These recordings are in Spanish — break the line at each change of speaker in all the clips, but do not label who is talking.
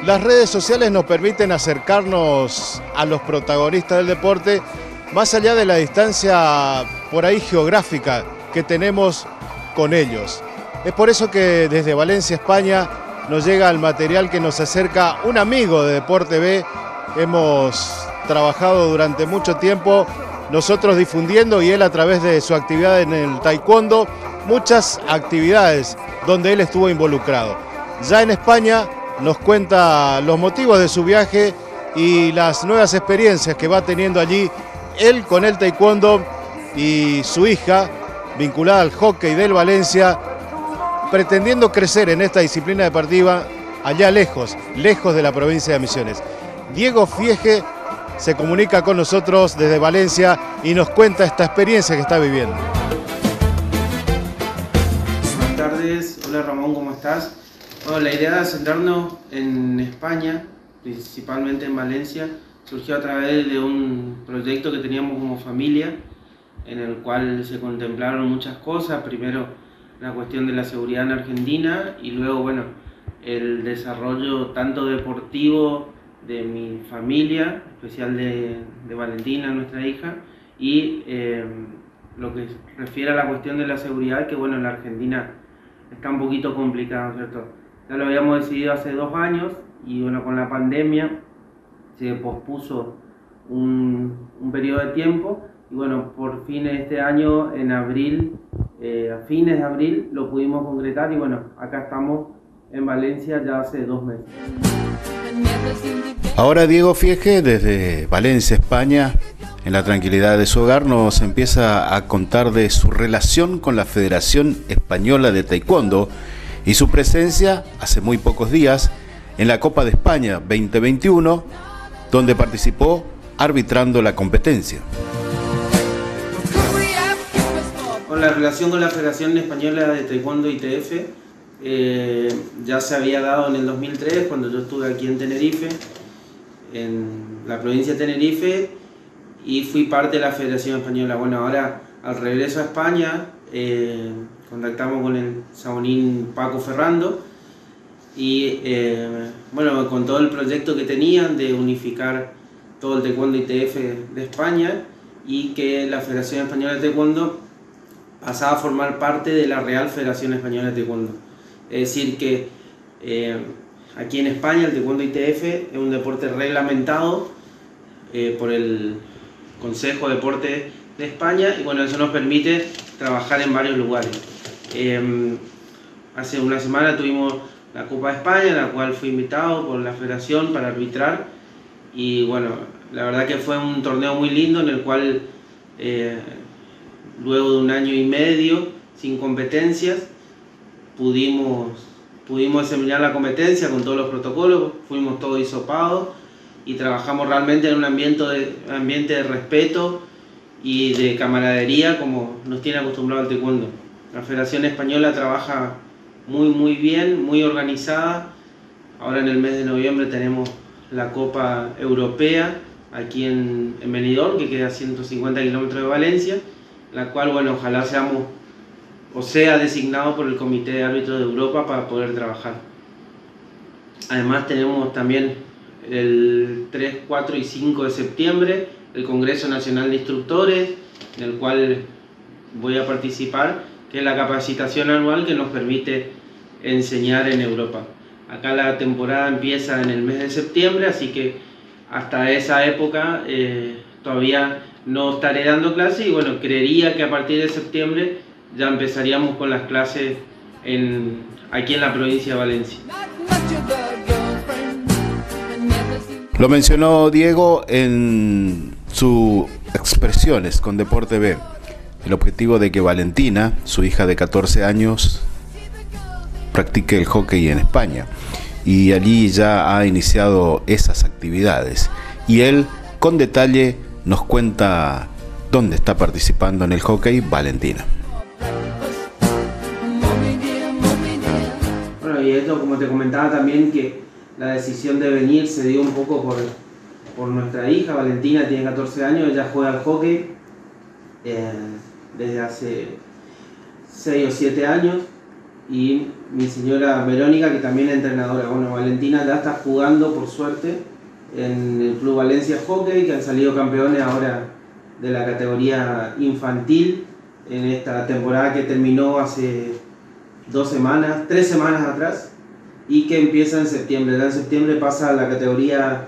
Las redes sociales nos permiten acercarnos a los protagonistas del deporte más allá de la distancia por ahí geográfica que tenemos con ellos. Es por eso que desde Valencia, España, nos llega el material que nos acerca un amigo de Deporte B. Hemos trabajado durante mucho tiempo, nosotros difundiendo y él a través de su actividad en el taekwondo, muchas actividades donde él estuvo involucrado. Ya en España nos cuenta los motivos de su viaje y las nuevas experiencias que va teniendo allí, él con el taekwondo y su hija vinculada al hockey del Valencia, pretendiendo crecer en esta disciplina deportiva allá lejos de la provincia de Misiones. Diego Fiege se comunica con nosotros desde Valencia y nos cuenta esta experiencia que está viviendo.
Buenas tardes, hola Ramón, ¿cómo estás? Bueno, la idea de centrarnos en España, principalmente en Valencia, surgió a través de un proyecto que teníamos como familia, en el cual se contemplaron muchas cosas. Primero, la cuestión de la seguridad en Argentina y luego, bueno, el desarrollo tanto deportivo de mi familia, especial de Valentina, nuestra hija, y lo que refiere a la cuestión de la seguridad, que bueno, en la Argentina está un poquito complicado, ¿cierto? Ya lo habíamos decidido hace 2 años y bueno, con la pandemia se pospuso un periodo de tiempo y bueno, por fin este año, en abril, a fines de abril, lo pudimos concretar y bueno, acá estamos en Valencia ya hace 2 meses.
Ahora Diego Fiege, desde Valencia, España, en la tranquilidad de su hogar, nos empieza a contar de su relación con la Federación Española de Taekwondo y su presencia hace muy pocos días en la Copa de España 2021, donde participó arbitrando la competencia.
Con la relación con la Federación Española de Taekwondo ITF ya se había dado en el 2003, cuando yo estuve aquí en Tenerife, en la provincia de Tenerife, y fui parte de la Federación Española. Bueno, ahora al regreso a España contactamos con el sabonín Paco Ferrando y bueno, con todo el proyecto que tenían de unificar todo el taekwondo ITF de España y que la Federación Española de Taekwondo pasaba a formar parte de la Real Federación Española de Taekwondo. Es decir que aquí en España el taekwondo ITF es un deporte reglamentado por el Consejo de Deporte de España y bueno, eso nos permite trabajar en varios lugares. Hace una semana tuvimos la Copa de España, en la cual fui invitado por la Federación para arbitrar y bueno, la verdad que fue un torneo muy lindo en el cual luego de 1 año y medio sin competencias pudimos examinar la competencia con todos los protocolos, fuimos todos hisopados y trabajamos realmente en un ambiente de respeto y de camaradería como nos tiene acostumbrado el taekwondo. La Federación Española trabaja muy bien, muy organizada. Ahora en el mes de noviembre tenemos la Copa Europea aquí en Benidorm, que queda a 150 kilómetros de Valencia, la cual, bueno, ojalá seamos o sea designado por el Comité de Árbitros de Europa para poder trabajar. Además tenemos también el 3, 4 y 5 de septiembre el Congreso Nacional de Instructores, en el cual voy a participar, que es la capacitación anual que nos permite enseñar en Europa. Acá la temporada empieza en el mes de septiembre, así que hasta esa época todavía no estaré dando clases y bueno, creería que a partir de septiembre ya empezaríamos con las clases aquí en la provincia de Valencia.
Lo mencionó Diego en sus expresiones con Deporte B. El objetivo de que Valentina, su hija de 14 años, practique el hockey en España. Y allí ya ha iniciado esas actividades. Y él, con detalle, nos cuenta dónde está participando en el hockey Valentina.
Bueno, y esto, como te comentaba también, que la decisión de venir se dio un poco por nuestra hija. Valentina tiene 14 años, ella juega al hockey desde hace 6 o 7 años y mi señora Verónica, que también es entrenadora. Bueno, Valentina ya está jugando, por suerte, en el Club Valencia Hockey, que han salido campeones ahora de la categoría infantil en esta temporada que terminó hace 3 semanas atrás, y que empieza en septiembre. Ya en septiembre pasa a la categoría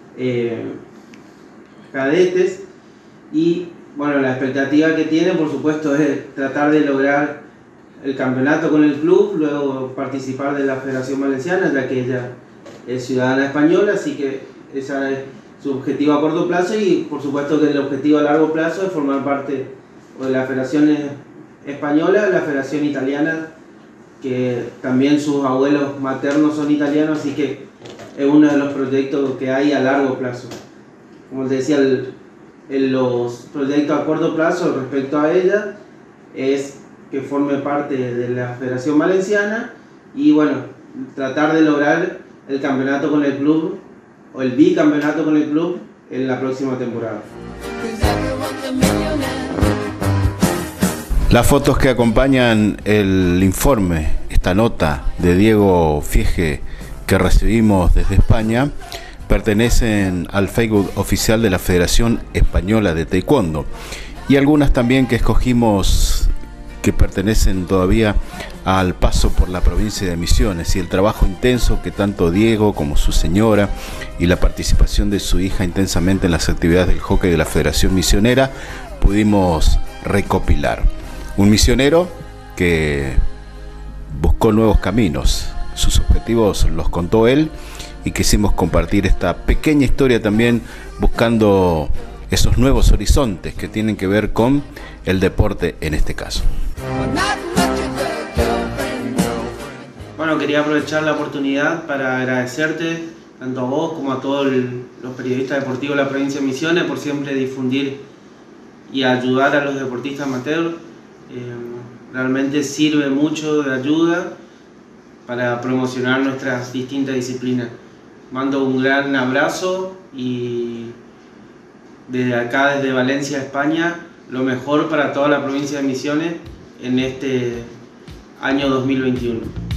cadetes, y bueno, la expectativa que tiene, por supuesto, es tratar de lograr el campeonato con el club, luego participar de la Federación Valenciana, ya que ella es ciudadana española, así que ese es su objetivo a corto plazo, y por supuesto que el objetivo a largo plazo es formar parte de la Federación Española, la Federación Italiana, que también sus abuelos maternos son italianos, así que es uno de los proyectos que hay a largo plazo. Como te decía, los proyectos a corto plazo respecto a ella es que forme parte de la Federación Valenciana y bueno, tratar de lograr el campeonato con el club o el bicampeonato con el club en la próxima temporada.
Las fotos que acompañan el informe, esta nota de Diego Fiege que recibimos desde España, pertenecen al Facebook oficial de la Federación Española de Taekwondo, y algunas también que escogimos que pertenecen todavía al paso por la provincia de Misiones y el trabajo intenso que tanto Diego como su señora y la participación de su hija intensamente en las actividades del hockey de la Federación Misionera pudimos recopilar. Un misionero que buscó nuevos caminos, sus objetivos los contó él, y quisimos compartir esta pequeña historia también buscando esos nuevos horizontes que tienen que ver con el deporte en este caso.
Bueno, quería aprovechar la oportunidad para agradecerte tanto a vos como a todos los periodistas deportivos de la provincia de Misiones por siempre difundir y ayudar a los deportistas amateurs. Realmente sirve mucho de ayuda para promocionar nuestras distintas disciplinas. Mando un gran abrazo y desde acá, desde Valencia, España, lo mejor para toda la provincia de Misiones en este año 2021.